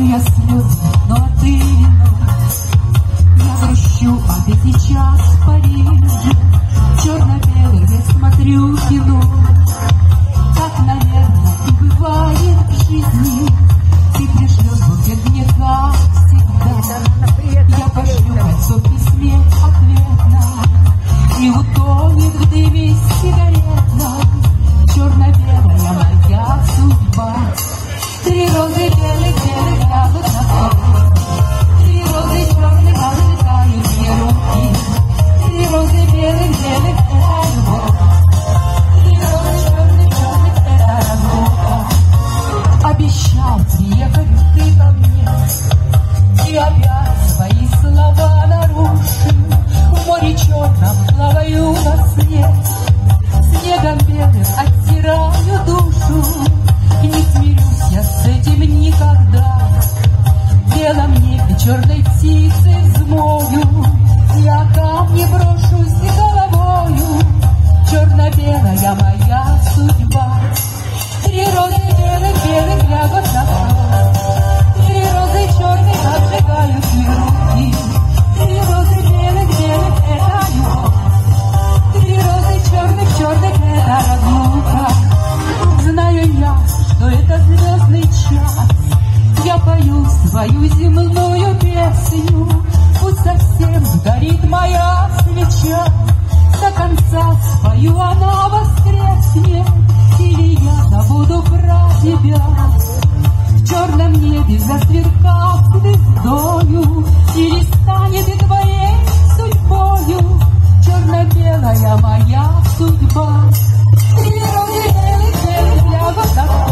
я слезы, но ты я грущу, а ты сейчас в Париже. Черно-белый я смотрю кино. Так, наверное, и бывает в жизни. Ты пришлешь букет мне, как всегда. Я пошлю кольцо в письме ответно, и утонет в дыме сигаретном черно-белая моя судьба. 3 розы белых лягут на стол, 3 розы черных обжигают мне руки. 3 розы белых это любовь, 3 розы черных это разлука. Обещал приехать ты ко мне, и опять свои слова нарушил. В море черном плаваю на сне, снегом белым оттираю душу. И не смирюсь я с этим никогда. В белом небе черной птицы взмою, я камни брошусь головою. Черно-белая моя судьба. 3 розы белых лягут на стол, 3 розы черных обжигают мне руки. 3 розы белых это любовь, 3 розы черных это разлука. Знаю я, что это звездный час, я пою свою земную песню. Пусть совсем сгорит моя свеча, до конца спою, она воскреснет. Или я забуду про тебя, в черном небе засверкав звездою, или станет и твоей судьбою черно-белая моя судьба. 3 розы белых лягут на стол.